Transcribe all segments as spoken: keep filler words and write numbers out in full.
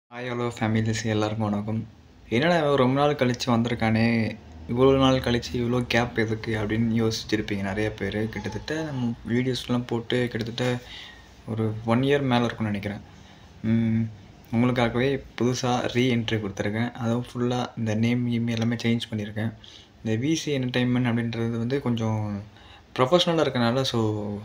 Hi hello families எல்லாருக்கும் வணக்கம். என்னடா இவன் ரொம்ப நாள் கழிச்சு வந்திருக்கானே, இவ்வளோ நாள் கழிச்சு இவ்வளோ கேப் எதுக்கு அப்படின்னு யோசிச்சிருப்பீங்க நிறைய பேர். கிட்டத்தட்ட நம்ம வீடியோஸ்லாம் போட்டு கிட்டத்தட்ட ஒரு ஒன் இயர் மேலே இருக்கும்னு நினைக்கிறேன். ம், உங்களுக்காகவே புதுசாக ரீஎன்ட்ரி கொடுத்துருக்கேன். அதுவும் ஃபுல்லாக இந்த நேம் கீம் எல்லாமே சேஞ்ச் பண்ணியிருக்கேன். இந்த விசி என்டர்டைன்மெண்ட் அப்படின்றது வந்து கொஞ்சம் ப்ரொஃபஷ்னலாக இருக்கனால, ஸோ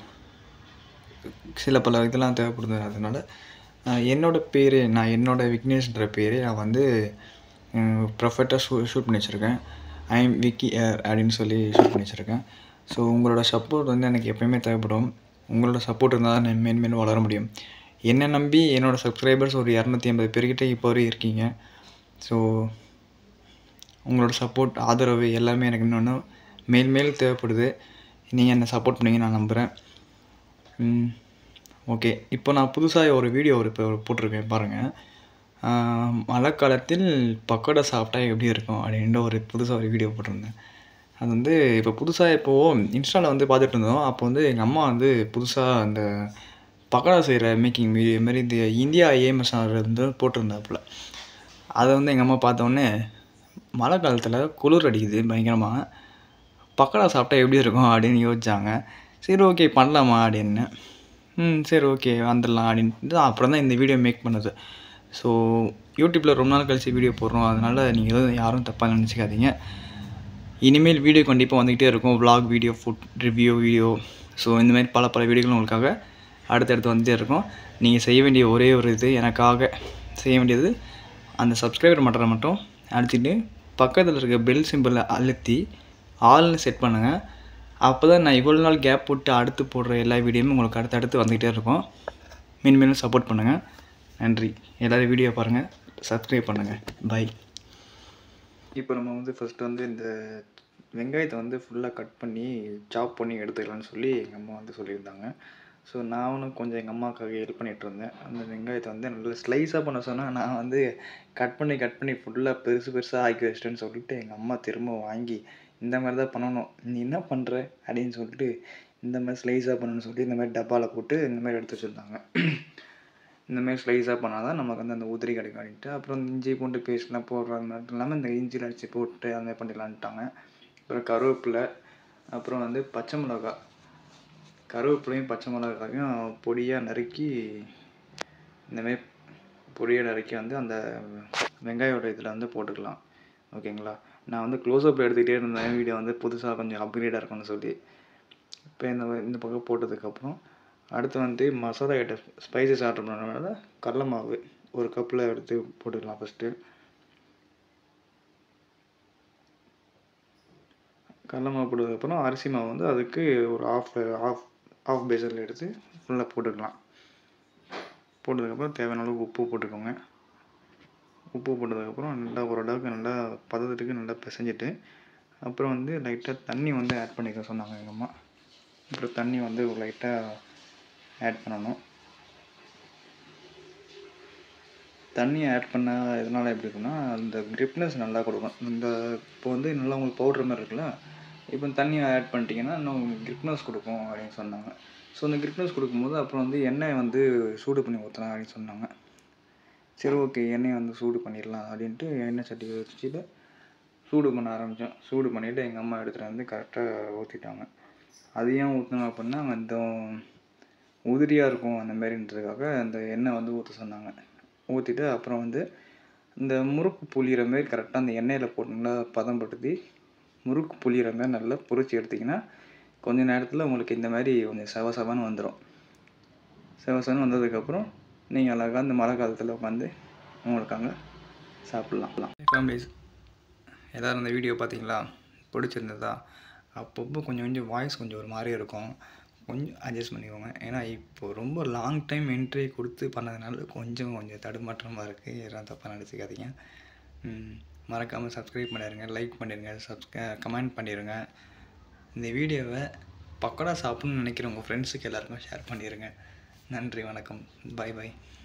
சில பல இதெல்லாம் தேவைப்படுது. அதனால என்னோட பேர் நான் என்னோட விக்னேஷ்ன்ற பேர் நான் வந்து ப்ரொஃபட்டாக ஷூ ஷூட் பண்ணி வச்சுருக்கேன். ஐ எம் விக்கி ஏர் அப்படின்னு சொல்லி ஷூட் பண்ணி வச்சுருக்கேன். ஸோ உங்களோட சப்போர்ட் வந்து எனக்கு எப்போயுமே தேவைப்படும். உங்களோட சப்போர்ட் இருந்தால் தான் நான் மேன் மேலும் வளர முடியும். என்னை நம்பி என்னோடய சப்ஸ்கிரைபர்ஸ் ஒரு இரநூத்தி ஐம்பது பேர்கிட்ட இப்போ வரையும் இருக்கீங்க. ஸோ உங்களோட சப்போர்ட் ஆதரவு எல்லாமே எனக்கு இன்னொன்று மேல் மேல் தேவைப்படுது. நீங்கள் என்னை சப்போர்ட் பண்ணீங்க நான் நம்புகிறேன். ஓகே, இப்போ நான் புதுசாக ஒரு வீடியோ ஒரு இப்போ போட்டிருக்கேன் பாருங்கள். மழை காலத்தில் பக்கோடா சாப்பிட்டா எப்படி இருக்கும் அப்படின்ற ஒரு புதுசாக ஒரு வீடியோ போட்டிருந்தேன். அது வந்து இப்போ புதுசாக இப்போது இன்ஸ்டாவில் வந்து பார்த்துட்டு இருந்தோம். அப்போ வந்து எங்கள் அம்மா வந்து புதுசாக அந்த பக்கோடா செய்கிற மேக்கிங் வீடியோ மாரி இந்த இந்தியா ஏஎம்எஸ் வந்து போட்டிருந்தாப்புல. அதை வந்து எங்கள் அம்மா பார்த்தோன்னே மழை காலத்தில் குளிர் அடிக்குது பயங்கரமாக, பக்கோடா சாப்பிட்டா எப்படி இருக்கும் அப்படின்னு யோசிச்சாங்க. சரி ஓகே பண்ணலாமா அப்படின்னு. ம் சரி ஓகே வந்துடலாம் அப்படின்ட்டு அப்புறம் தான் இந்த வீடியோ மேக் பண்ணுது. ஸோ யூடியூப்பில் ரொம்ப நாள் கழிச்சு வீடியோ போடுறோம். அதனால் நீங்கள் எதுவும் யாரும் தப்பாக நினச்சிக்காதீங்க. இனிமேல் வீடியோ கண்டிப்பாக வந்துக்கிட்டே இருக்கும். Vlog video, food review video, so இந்தமாதிரி பல பல வீடியோக்கள் உங்களுக்காக அடுத்தடுத்து வந்துகிட்டே இருக்கும். நீங்கள் செய்ய வேண்டிய ஒரே ஒரு இது, எனக்காக செய்ய வேண்டியது அந்த சப்ஸ்கிரைபர் மட்டரை மட்டும் அழுத்திட்டு பக்கத்தில் இருக்க பெல் சிம்பிளை அழுத்தி ஆல்னு செட் பண்ணுங்கள். அப்போ தான் நான் இவ்வளோ நாள் கேப் போட்டு அடுத்து போடுற எல்லா வீடியோவும் உங்களுக்கு அடுத்து அடுத்து வந்துக்கிட்டே இருக்கும். மீன் மீண்டும் சப்போர்ட் பண்ணுங்கள். நன்றி. எல்லோரும் வீடியோ பாருங்கள், சப்ஸ்கிரைப் பண்ணுங்கள். பை. இப்போ நம்ம வந்து ஃபஸ்ட்டு வந்து இந்த வெங்காயத்தை வந்து ஃபுல்லாக கட் பண்ணி சாப் பண்ணி எடுத்துக்கலான்னு சொல்லி எங்கள் அம்மா வந்து சொல்லியிருந்தாங்க. ஸோ நானும் கொஞ்சம் எங்கள் அம்மாவுக்காக ஹெல்ப் பண்ணிகிட்டு இருந்தேன். அந்த வெங்காயத்தை வந்து நல்லா ஸ்லைஸாக பண்ண சொன்னால் நான் வந்து கட் பண்ணி கட் பண்ணி ஃபுல்லாக பெருசு பெருசாக ஆக்கி வச்சிட்டேன்னு சொல்லிட்டு எங்கள் அம்மா திரும்ப வாங்கி இந்த மாதிரி தான் பண்ணணும், நீ என்ன பண்ணுற அப்படின்னு சொல்லிட்டு இந்த மாதிரி ஸ்லைஸாக பண்ணணும்னு சொல்லி இந்த மாதிரி டப்பாவில் போட்டு இந்த மாதிரி எடுத்து வச்சுருந்தாங்க. இந்தமாதிரி ஸ்லைஸாக பண்ணால் தான் நமக்கு வந்து அந்த உதிரி கிடைக்கும் அப்படின்ட்டு. அப்புறம் இஞ்சி பூண்டு பேஸ்ட்லாம் போடுறது மட்டும் இல்லாமல் இந்த இஞ்சியில் அடித்து போட்டு அந்த மாதிரி பண்ணிடலான்ட்டாங்க. அப்புறம் கருவேப்பிலை, அப்புறம் வந்து பச்சை மிளகா, கருவேப்பிலையும் பச்சை மிளகாயும் பொடியாக நறுக்கி இந்தமாரி பொடியாக நறுக்கி வந்து அந்த வெங்காயோட இதில் வந்து போட்டுக்கலாம். ஓகேங்களா. நான் வந்து க்ளோஸ்அப் எடுத்துக்கிட்டே இருந்தேன் வீடியோ வந்து புதுசாக கொஞ்சம் அப்கிரேடாக இருக்கும்னு சொல்லி. இப்போ இந்த இந்த பக்கம் போட்டதுக்கப்புறம் அடுத்து வந்து மசாலா ஐட்டம் ஸ்பைசஸ் ஆர்டர் பண்ணுறதுனால கடலை மாவு ஒரு கப்பில் எடுத்து போட்டுக்கலாம். ஃபஸ்ட்டு கடலை மாவு போட்டதுக்கப்புறம் அரிசி மாவு வந்து அதுக்கு ஒரு ஆஃப் ஆஃப் ஆஃப் பேஸில் எடுத்து ஃபுல்லாக போட்டுக்கலாம். போட்டதுக்கப்புறம் தேவையான அளவுக்கு உப்பு போட்டுக்கோங்க. உப்பு போட்டதுக்கப்புறம் நல்லா ஓரளவுக்கு நல்லா பதத்துக்கு நல்லா பிசைஞ்சிட்டு அப்புறம் வந்து லைட்டாக தண்ணி வந்து ஆட் பண்ணிக்க சொன்னாங்க எங்கள் அம்மா. அப்புறம் தண்ணி வந்து லைட்டாக ஆட் பண்ணணும். தண்ணியை ஆட் பண்ணால் எதனால் எப்படி இருக்குன்னா அந்த கிரிப்னஸ் நல்லா கொடுக்கும். இந்த இப்போ வந்து நல்லா உங்களுக்கு பவுட்ரு மாதிரி இருக்குல்ல, இப்போ தண்ணியை ஆட் பண்ணிட்டீங்கன்னா இன்னும் உங்களுக்கு கிரிப்னஸ் கொடுக்கும் அப்படின்னு சொன்னாங்க. ஸோ அந்த கிரிப்னஸ் கொடுக்கும்போது அப்புறம் வந்து எண்ணெயை வந்து சூடு பண்ணி ஊற்றலாம் அப்படின்னு சொன்னாங்க. சரி ஓகே எண்ணெயை வந்து சூடு பண்ணிடலாம் அப்படின்ட்டு எண்ணெய் சட்டி வச்சுட்டு சூடு பண்ண ஆரம்பித்தோம். சூடு பண்ணிவிட்டு எங்கள் அம்மா எடுத்துகிட்டு வந்து கரெக்டாக ஊற்றிட்டாங்க. அது ஏன் ஊற்றினோம் அப்படின்னா கொஞ்சம் உதிரியாக இருக்கும் அந்த மாரின்றதுக்காக அந்த எண்ணெய் வந்து ஊற்ற சொன்னாங்க. ஊற்றிட்டு அப்புறம் வந்து இந்த முறுக்கு புளிகிற மாரி கரெக்டாக அந்த எண்ணெயில் போட்டு நல்லா பதம்படுத்தி முறுக்கு புளிகிற மாதிரி நல்லா பொரிச்சு எடுத்திங்கன்னா கொஞ்சம் நேரத்தில் உங்களுக்கு இந்த மாதிரி கொஞ்சம் செவ செவன்னு வந்துடும். செவ செவன்னு வந்ததுக்கப்புறம் நீங்கள் அழகாக அந்த மழை காலத்தில் உட்காந்து உங்களுக்காக சாப்பிட்லாம். ஃபேமிலிஸ் எல்லோரும் இந்த வீடியோ பார்த்தீங்களா, பிடிச்சிருந்ததா? அப்பப்போ கொஞ்சம் கொஞ்சம் வாய்ஸ் கொஞ்சம் ஒரு மாதிரி இருக்கும், கொஞ்சம் அட்ஜஸ்ட் பண்ணிக்கோங்க. ஏன்னா இப்போது ரொம்ப லாங் டைம் என்ட்ரி கொடுத்து பண்ணதுனால கொஞ்சம் கொஞ்சம் தடுமாற்றமாக இருக்குது. யாரும் தப்பாக நினச்சிக்காதீங்க. மறக்காமல் சப்ஸ்கிரைப் பண்ணிடுங்க, லைக் பண்ணிடுங்க, சப்ஸ்க கமெண்ட் பண்ணிடுங்க. இந்த வீடியோவை பக்கோடா சாப்பிட்ணுன்னு நினைக்கிற உங்கள் ஃப்ரெண்ட்ஸுக்கு எல்லாருக்கும் ஷேர் பண்ணிடுங்க. நன்றி, வணக்கம், பை பை.